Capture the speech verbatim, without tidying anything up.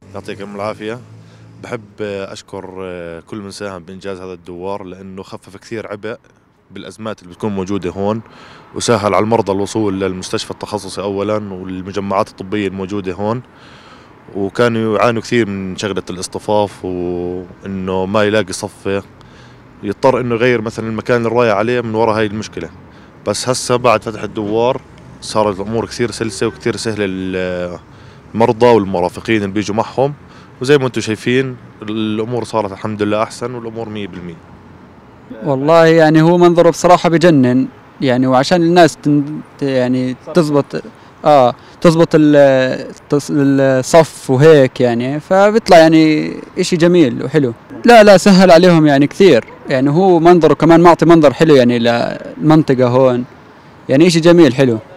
يعطيكم العافية. بحب أشكر كل من ساهم بإنجاز هذا الدوار، لأنه خفف كثير عبء بالأزمات اللي بتكون موجودة هون، وسهل على المرضى الوصول للمستشفى التخصصي أولا والمجمعات الطبية الموجودة هون. وكانوا يعانوا كثير من شغلة الاصطفاف وإنه ما يلاقي صفة، يضطر إنه يغير مثلا المكان اللي رايح عليه من وراء هاي المشكلة. بس هسه بعد فتح الدوار صارت الأمور كثير سلسة وكثير سهلة للمرضى والمرافقين اللي بيجوا معهم، وزي ما انتم شايفين الأمور صارت الحمد لله أحسن والأمور مية بالمية. والله يعني هو منظره بصراحة بجنن يعني، وعشان الناس تن يعني تزبط اه تزبط الصف وهيك يعني، فبيطلع يعني اشي جميل وحلو. لا لا سهل عليهم يعني كثير يعني، هو منظره كمان معطي منظر حلو يعني للمنطقة هون، يعني اشي جميل حلو.